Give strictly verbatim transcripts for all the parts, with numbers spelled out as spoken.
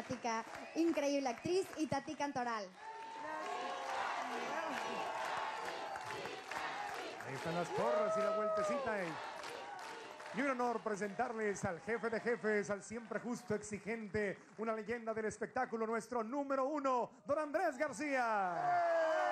dramática, increíble actriz, Itatí Cantoral. Ahí están las porras y la vueltecita. Eh. Y un honor presentarles al jefe de jefes, al siempre justo, exigente, una leyenda del espectáculo, nuestro número uno, don Andrés García.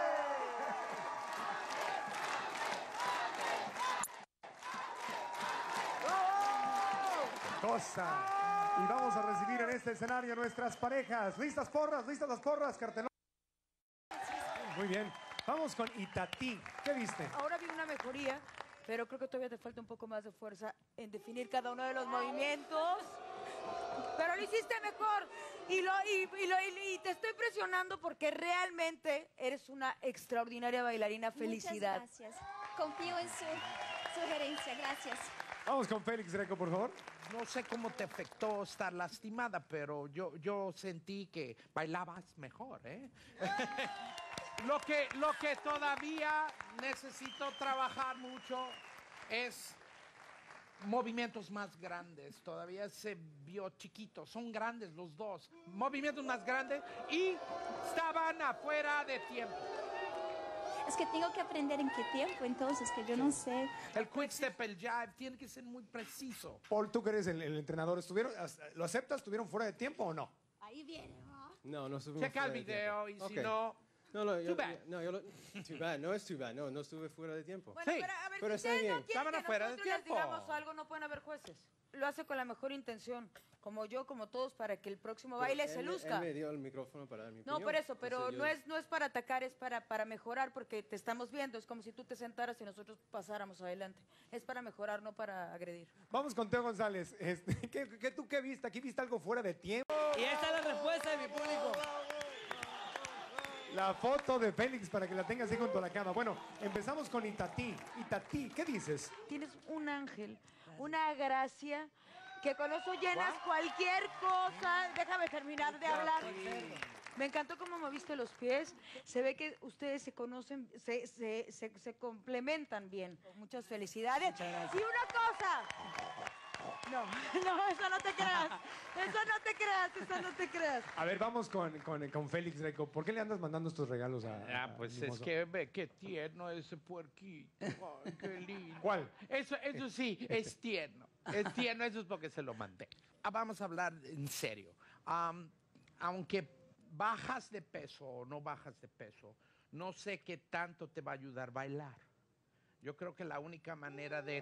Cosa. Y vamos a recibir en este escenario nuestras parejas. ¿Listas porras? ¿Listas las porras? Cartelón. Muy bien. Vamos con Itatí. ¿Qué viste? Ahora vi una mejoría, pero creo que todavía te falta un poco más de fuerza en definir cada uno de los movimientos. Pero lo hiciste mejor. Y, lo, y, y, lo, y, y te estoy presionando porque realmente eres una extraordinaria bailarina. Felicidad. Muchas gracias. Confío en su sugerencia. Gracias. Vamos con Félix Greco, por favor. No sé cómo te afectó estar lastimada, pero yo, yo sentí que bailabas mejor, ¿eh? lo, que, lo que todavía necesito trabajar mucho es movimientos más grandes. Todavía se vio chiquito. Son grandes los dos. Movimientos más grandes y estaban afuera de tiempo. Es que tengo que aprender en qué tiempo, entonces, que yo no sé. El quick step, el jive, tiene que ser muy preciso. Paul, tú que eres el, el entrenador, ¿estuvieron, ¿lo aceptas? ¿Estuvieron fuera de tiempo o no? Ahí viene, ¿no? No, no estuvimos Checa el fuera de video tiempo. y si Ok. no... No, no, yo, Too bad. no, yo lo, too bad, no es too bad, no, no estuve fuera de tiempo. Bueno, Sí, pero a ver, pero si está ustedes bien. no quieren Estaban que afuera de nosotros les tiempo. digamos algo, no pueden haber jueces. Lo hace con la mejor intención, como yo, como todos, para que el próximo baile Pero se él me- luzca. Él me dio el micrófono para dar mi No, opinión. por eso, pero Entonces, no yo- es, no es para atacar, es para, para mejorar, porque te estamos viendo. Es como si tú te sentaras y nosotros pasáramos adelante. Es para mejorar, no para agredir. Vamos con Teo González. Este, ¿qué, qué, ¿Tú qué viste? ¿Aquí viste algo fuera de tiempo? Y esta es la respuesta de mi público. La foto de Félix para que la tengas ahí junto a la cama. Bueno, empezamos con Itatí. Itatí, ¿qué dices? Tienes un ángel, una gracia, que con eso llenas cualquier cosa. Déjame terminar de hablar. Me encantó cómo moviste los pies. Se ve que ustedes se conocen, se, se, se, se complementan bien. Muchas felicidades. Y una cosa. No, no, eso no te creas. Eso no te creas, eso no te creas. A ver, vamos con, con, con Félix Greco. ¿Por qué le andas mandando estos regalos a, Ah, a pues mi es mozo? que ve qué tierno ese puerquito. Ay, qué lindo. ¿Cuál? Eso, eso sí, es tierno. Es tierno, eso es porque se lo mandé. Ah, vamos a hablar en serio. Am, aunque bajas de peso o no bajas de peso, no sé qué tanto te va a ayudar bailar. Yo creo que la única manera de...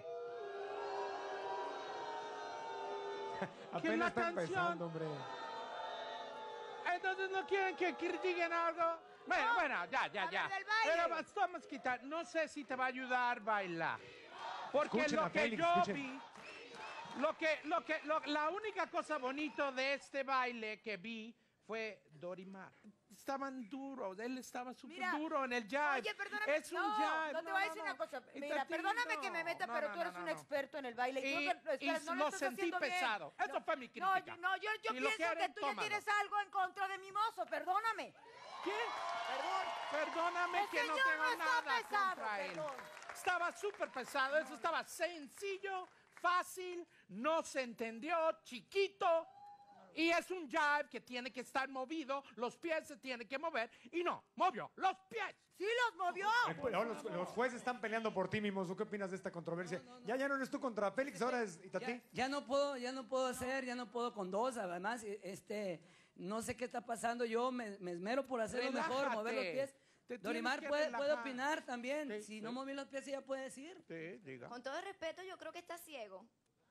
Apenas la está canción? empezando, hombre. Entonces no quieren que critiquen algo. Bueno, bueno, ya, ya, ya. hablar del baile. Pero vas- vamos a quitar. No sé si te va a ayudar a bailar. Porque Escuchen a lo que Félix, yo escuchen. vi, lo que, lo que, lo- la única cosa bonito de este baile que vi fue Dorimar. Estaban duros, él estaba súper Mira, duro en el jive. Oye, perdóname. Es un no, jive. no te voy a decir una cosa. Mira, Itatí, perdóname no. que me meta, No, pero no, tú eres no, un no. experto en el baile. Y, Creo que- espera, y no lo estás sentí haciendo bien. pesado. Eso No, fue mi No, crítica. yo, no, yo, yo Si lo pienso quieren, que tú ya tómalo. tienes algo en contra de mi mozo. Perdóname. ¿Qué? Perdón. Perdóname El que no señor tengo no está nada pesado, contra él. perdón. Estaba súper pesado, eso estaba sencillo, fácil, no se entendió, chiquito. Y es un jive que tiene que estar movido, los pies se tienen que mover. Y no, movió los pies. Sí los movió. Eh, pues, ahora los, los jueces están peleando por ti, Mimoso. ¿Qué opinas de esta controversia? Ya, ya no eres tú contra Félix, ahora es Itatí. Ya, ya no puedo, ya no puedo hacer, ya no puedo con dos. Además, e- este, no sé qué está pasando. Yo me, me esmero por hacerlo mejor, Relájate. mover los pies. Te tienes Dorimar que puede, puede relajar. opinar también. Sí, si sí. no moví los pies, ella puede decir. Sí, diga. Con todo respeto, yo creo que está ciego.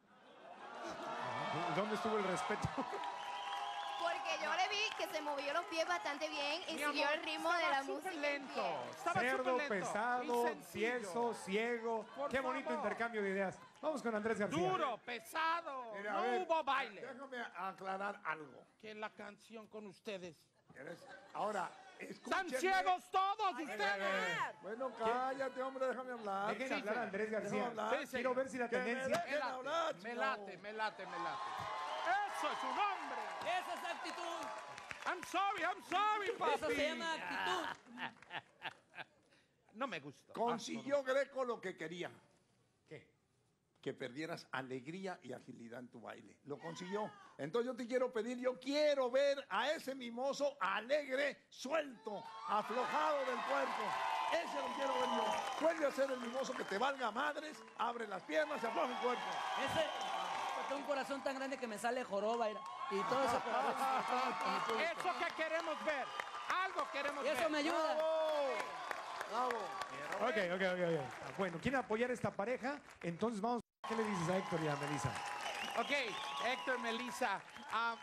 ¿Dónde estuvo el respeto? Porque yo le vi que se movió los pies bastante bien y Mi siguió amor, el ritmo de la estaba música. súper en lento. pie. Estaba Cerdo, súper lento pesado, y sencillo. tieso, ciego. Por Qué bonito favor. intercambio de ideas. Vamos con Andrés García. Duro, pesado, Mira, no a ver, hubo baile. Déjame aclarar algo. Que la canción con ustedes. Eres- Ahora, ¡Están escúchenme. ciegos todos Ay, ustedes! verdad. Bueno, cállate, hombre, déjame hablar. Dejen Sí, hablar a sí. Andrés García. Déjame hablar. Sí, sí. Quiero ver si la Que me tendencia... dejen hablar, Me chingado. late, me late, me late. ¡Eso es un hombre! Esa es actitud. I'm sorry, I'm sorry, papi. Eso se llama actitud. No me gustó. Consiguió Greco lo que quería. ¿Qué? que perdieras alegría y agilidad en tu baile. Lo consiguió. Entonces yo te quiero pedir, yo quiero ver a ese mimoso alegre, suelto, aflojado del cuerpo. Ese lo quiero ver yo. Vuelve a ser el mimoso que te valga madres, abre las piernas, se afloja el cuerpo. Ese, tengo un corazón tan grande que me sale joroba y, y todo ese corazón. Eso que queremos ver. Algo queremos Y ver. eso me ayuda. ¡Bravo! ¡Bravo! Ok, ok, ok, ok. Bueno, ¿quieren apoyar esta pareja? Entonces vamos. ¿Qué le dices a Héctor y a Melissa? Ok, Héctor, Melissa. um,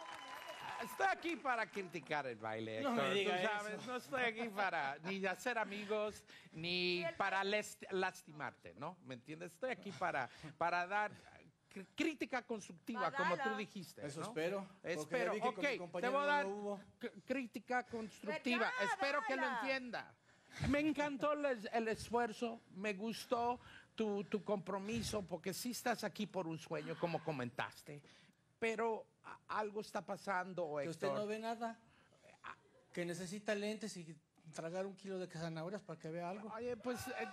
estoy aquí para criticar el baile, No Héctor. me diga Tú sabes, eso. no estoy aquí para ni hacer amigos, ni para les- lastimarte, ¿no? ¿Me entiendes? Estoy aquí para, para dar cr- crítica constructiva, como tú dijiste. Eso ¿no? espero. porque Espero, ya vi que con mi ok, te compañero voy a no dar lo hubo. c- crítica constructiva. Ya, Espero que lo dala. entienda. Me encantó el, es- el esfuerzo, me gustó tu, tu compromiso, porque sí estás aquí por un sueño, como comentaste, pero a- algo está pasando, Que usted Héctor. no ve nada. Que necesita lentes y tragar un kilo de zanahorias para que vea algo. Oye, pues... eh, eh,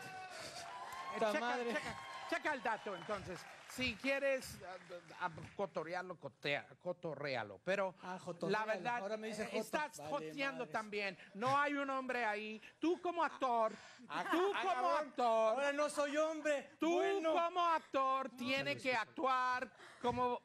¡Ta checa, madre! checa- checa el dato, entonces. Si quieres ah, ah, cotorrearlo, cotea- cotorréalo. Pero Ah, la jotorréalo. verdad, Ahora me dice eh, joto. estás Vale, joteando madres. también. No hay un hombre ahí. Tú como actor, tú ah, como cabrón. actor, Ahora no soy hombre. tú Bueno. como actor tienes que actuar como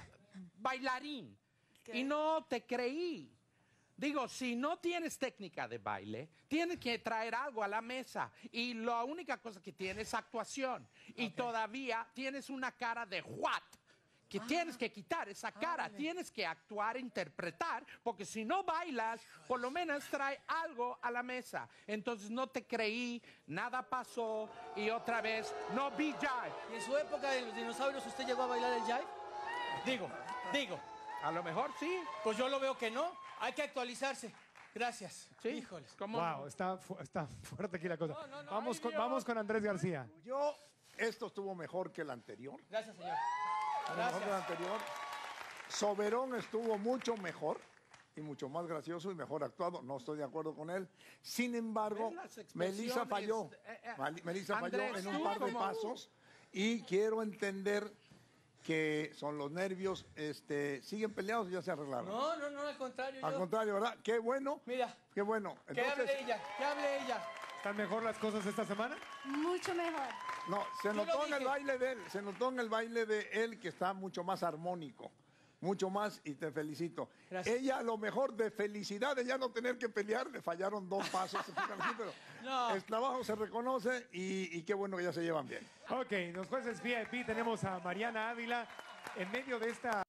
bailarín. Y no te creí. Digo, si no tienes técnica de baile, tienes que traer algo a la mesa. Y la única cosa que tienes es actuación. Y todavía tienes una cara de what. Que tienes que quitar esa cara. Tienes que actuar, interpretar. Porque si no bailas, por lo menos trae algo a la mesa. Entonces no te creí, nada pasó. Y otra vez, no vi jive. ¿Y en su época de los dinosaurios usted llegó a bailar el jive? Digo, digo. A lo mejor sí. Pues yo lo veo que no. Hay que actualizarse. Gracias. Sí. Híjoles. ¿Cómo Wow, está, fu- está fuerte aquí la cosa. No, no, no, vamos, ay, con, Dios. vamos con Andrés García. Yo, esto estuvo mejor que el anterior. Gracias, señor. Estuvo mejor que el Gracias. anterior. Soberón estuvo mucho mejor y mucho más gracioso y mejor actuado. No estoy de acuerdo con él. Sin embargo, ¿Ves las expresiones? Melissa falló. Eh, eh, Mali- Melissa Andrés, falló en tú un par de como- pasos y quiero entender que son los nervios. Este, ¿siguen peleados o ya se arreglaron? No, no, no, al contrario. Al yo- contrario, ¿verdad? Qué bueno. Mira, Qué bueno. que hable Entonces, ella, que hable ella. ¿Están mejor las cosas esta semana? Mucho mejor. no, se Yo lo notó en el dije. baile de él, se notó en el baile de él que está mucho más armónico. Mucho más y te felicito. Gracias. Ella, a lo mejor de felicidad de ya no tener que pelear, le fallaron dos pasos. pero No. el trabajo se reconoce y, y qué bueno que ya se llevan bien. Ok, los jueces V I P tenemos a Mariana Ávila en medio de esta...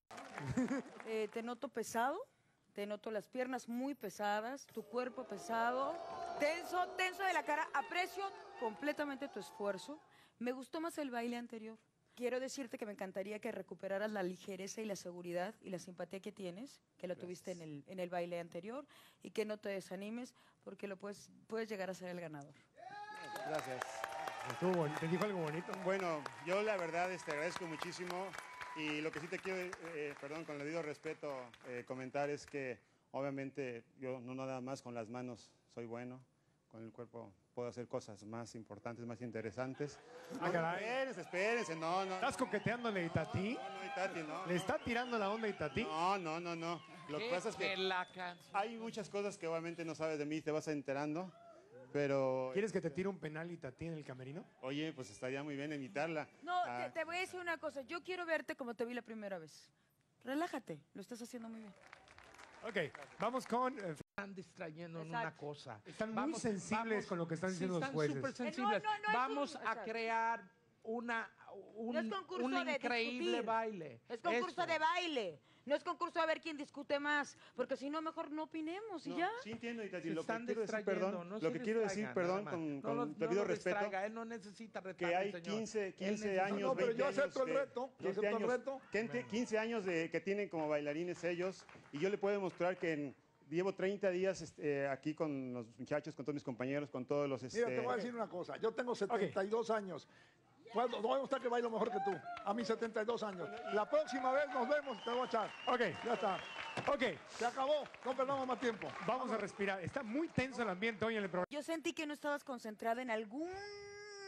Eh, te noto pesado, te noto las piernas muy pesadas, tu cuerpo pesado, tenso, tenso de la cara. Aprecio completamente tu esfuerzo. Me gustó más el baile anterior. Quiero decirte que me encantaría que recuperaras la ligereza y la seguridad y la simpatía que tienes, que lo tuviste en el, en el baile anterior, y que no te desanimes porque lo puedes, puedes llegar a ser el ganador. Gracias. Estuvo boni- ¿Te dijo algo bonito? Bueno, yo la verdad este, te agradezco muchísimo y lo que sí te quiero, eh, perdón, con el debido respeto, eh, comentar es que obviamente yo no nada más con las manos soy bueno, con el cuerpo puedo hacer cosas más importantes, más interesantes. Ah, caray. Espérense, espérense, no, no. ¿Estás coqueteándole a Itatí? No, no, Itati, no. ¿Le está tirando la onda a Itatí? No, no, no, no. Lo que pasa es que la canción. hay muchas cosas que obviamente no sabes de mí, te vas enterando, pero... ¿Quieres que te tire un penal Itatí en el camerino? Oye, pues estaría muy bien invitarla. No, Ah, te, te voy a decir una cosa. Yo quiero verte como te vi la primera vez. Relájate, lo estás haciendo muy bien. Ok, vamos con... eh, Están distrayendo en una Exacto. cosa. Están muy sensibles con lo que están sí, diciendo los están jueces. súper Eh, no, sensibles. no, no es Vamos un- a exacto. crear una, un, No es concurso un de increíble discutir. baile. Es concurso Eso. de baile. No es concurso a ver quién discute más. Porque si no, mejor no opinemos y no, ya. Sí entiendo, Itati. Se Lo que están quiero decir, distrayendo, perdón, no lo se que quiero decir, distraigan, perdón, nada más. con, No con lo- debido no lo respeto, distraiga, él no necesita retarle, que hay señor. quince, Él quince necesita- años, No, pero veinte yo años acepto el que- reto, yo quince acepto el años, reto. quince quince años de, que tienen como bailarines ellos, y yo le puedo demostrar que en- llevo treinta días este, aquí con los muchachos, con todos mis compañeros, con todos los... Mira, te este, voy a decir una cosa. Yo tengo setenta y dos años. Puedo, no voy a mostrar que bailo mejor que tú. A mis setenta y dos años. La próxima vez nos vemos, te voy a echar. Ok, Ya está. ok, Se acabó. No perdamos más tiempo. vamos a respirar. Está muy tenso el ambiente hoy en el programa. Yo sentí que no estabas concentrada en algún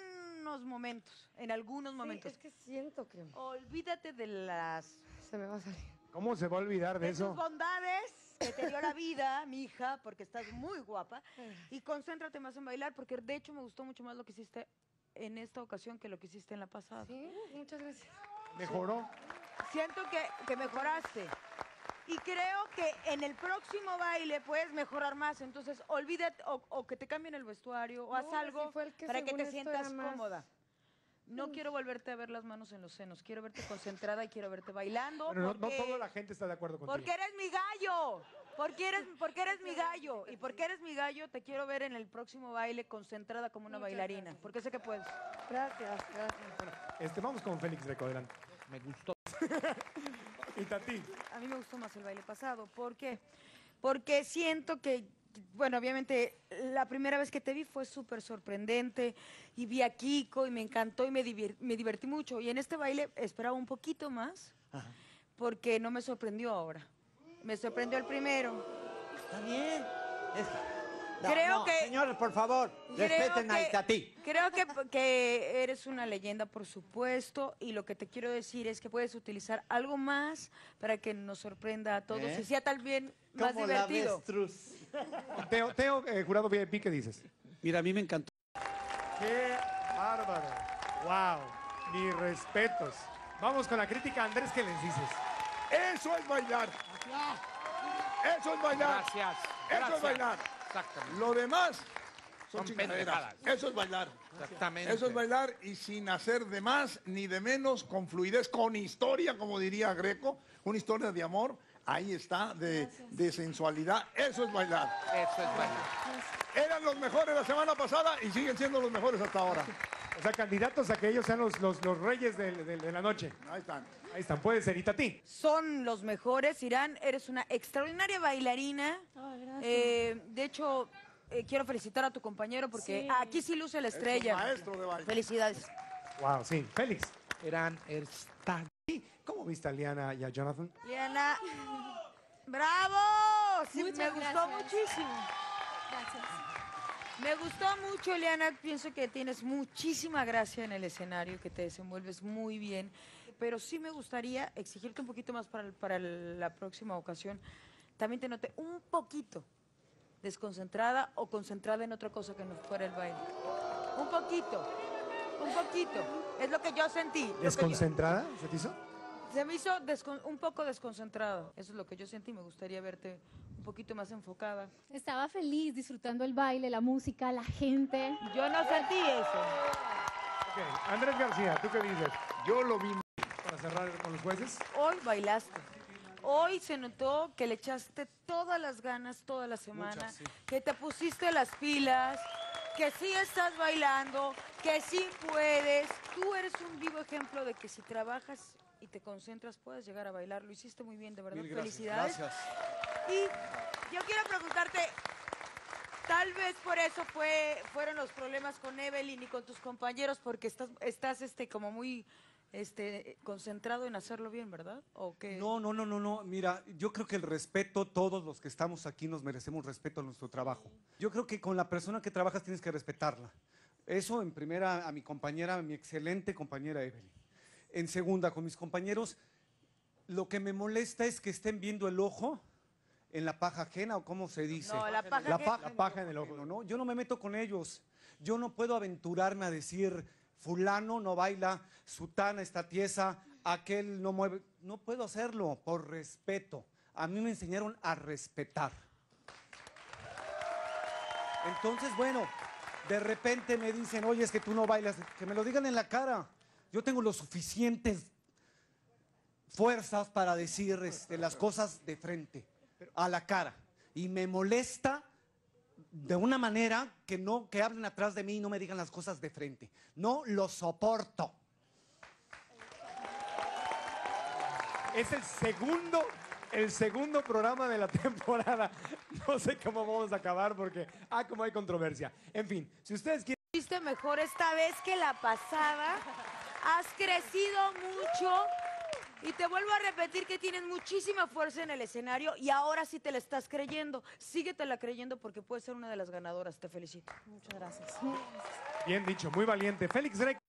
unos momentos, en algunos momentos. Sí, es que siento que Olvídate de las... se me va a salir. ¿Cómo se va a olvidar de de sus eso? bondades que te dio la vida, mi hija, porque estás muy guapa. Y concéntrate más en bailar, porque de hecho me gustó mucho más lo que hiciste en esta ocasión que lo que hiciste en la pasada. Sí, muchas gracias. ¿Mejoró? Siento que, que mejoraste. Y creo que en el próximo baile puedes mejorar más. Entonces, olvídate, o, o que te cambien el vestuario, o No, haz pues, algo sí fue el que para que según te esto sientas era más- cómoda. No quiero volverte a ver las manos en los senos. Quiero verte concentrada y quiero verte bailando. Bueno, no, no porque- toda la gente está de acuerdo contigo. Porque eres mi gallo. Porque eres, porque eres mi gallo. Y porque eres mi gallo, te quiero ver en el próximo baile concentrada como una Muchas bailarina. gracias. Porque sé que puedes. Gracias, gracias. Este, vamos con Félix Greco, adelante. Me gustó. Y Tati. A mí me gustó más el baile pasado. ¿Por qué? Porque siento que, bueno, obviamente la primera vez que te vi fue súper sorprendente y vi a Kiko y me encantó y me, divir- me divertí mucho. Y en este baile esperaba un poquito más porque no me sorprendió ahora. Me sorprendió el primero. Está bien. Es- No, Creo no, que- Señores, por favor, Creo respeten a que- Itatí. Creo que, que eres una leyenda, por supuesto, y lo que te quiero decir es que puedes utilizar algo más para que nos sorprenda a todos ¿Eh? y sea también más Como la divertido. avestruz. Teo, Teo eh, jurado V I P, ¿qué dices? Mira, a mí me encantó. ¡Qué bárbaro! ¡Wow! Mis respetos. Vamos con la crítica, Andrés, ¿qué les dices? Eso es bailar. Eso es bailar. Gracias. Eso gracias. es bailar. Exactamente. Lo demás son, Son chingaderas. pendejadas. Eso es bailar. Exactamente. Eso es bailar y sin hacer de más ni de menos, con fluidez, con historia, como diría Greco, una historia de amor. Ahí está, de, de sensualidad. Eso es bailar. Eso es bailar. Eran los mejores la semana pasada y siguen siendo los mejores hasta ahora. O sea, candidatos a que ellos sean los, los, los reyes de, de- de la noche. Ahí están. Ahí están, puede ser. ¿Y Tati? Son los mejores. Irán, eres una extraordinaria bailarina. Ay, gracias. Eh, de hecho, eh, quiero felicitar a tu compañero porque Sí. aquí sí luce la Es un estrella. maestro de baile. Felicidades. Wow, sí. Félix, Eran está. ¿cómo viste a Liana y a Jonathan? Liana, ¡bravo! Sí, Muchas me gustó gracias. muchísimo. Gracias. Me gustó mucho, Liana. Pienso que tienes muchísima gracia en el escenario, que te desenvuelves muy bien. Pero sí me gustaría exigirte un poquito más para, el- para el- la próxima ocasión. También te noté un poquito desconcentrada o concentrada en otra cosa que no fuera el baile. Un poquito, un poquito. Es lo que yo sentí. lo que yo- ¿Desconcentrada? ¿Se te hizo? Se me hizo descon- un poco desconcentrada. Eso es lo que yo sentí. Me gustaría verte un poquito más enfocada. Estaba feliz disfrutando el baile, la música, la gente. Yo no sentí eso. Ok, Andrés García, ¿tú qué dices? Yo lo vi. Para cerrar con los jueces. Hoy bailaste. Hoy se notó que le echaste todas las ganas toda la semana, Muchas, sí. que te pusiste las pilas, que sí estás bailando, que sí puedes. Tú eres un vivo ejemplo de que si trabajas y te concentras puedes llegar a bailar. Lo hiciste muy bien, de verdad. Mil gracias. Felicidades. Gracias. Y yo quiero preguntarte, tal vez por eso fue, fueron los problemas con Evelyn y con tus compañeros, porque estás, estás este, como muy este, concentrado en hacerlo bien, ¿verdad? ¿O qué? No, no, no, no, no. Mira, yo creo que el respeto, todos los que estamos aquí nos merecemos respeto a nuestro trabajo. Yo creo que con la persona que trabajas tienes que respetarla. Eso en primera a mi compañera, a mi excelente compañera Evelyn. En segunda, con mis compañeros, lo que me molesta es que estén viendo el ojo en la paja ajena, o cómo se dice. No, la paja la ajena. paja, la paja en el ojo, ¿no? Yo no me meto con ellos. Yo no puedo aventurarme a decir, fulano no baila, sutana está tiesa, aquel no mueve. No puedo hacerlo por respeto. A mí me enseñaron a respetar. Entonces, bueno, de repente me dicen, oye, es que tú no bailas. Que me lo digan en la cara. Yo tengo los suficientes fuerzas para decir este, las cosas de frente, a la cara. Y me molesta de una manera que no, que hablen atrás de mí y no me digan las cosas de frente. No lo soporto. Es el segundo, el segundo programa de la temporada. No sé cómo vamos a acabar porque, ah, como hay controversia. En fin, si ustedes quieren... Hiciste mejor esta vez que la pasada. Has crecido mucho. Y te vuelvo a repetir que tienes muchísima fuerza en el escenario y ahora sí te la estás creyendo. Síguetela creyendo porque puedes ser una de las ganadoras. Te felicito. Muchas gracias. Bien dicho, muy valiente. Félix Greco.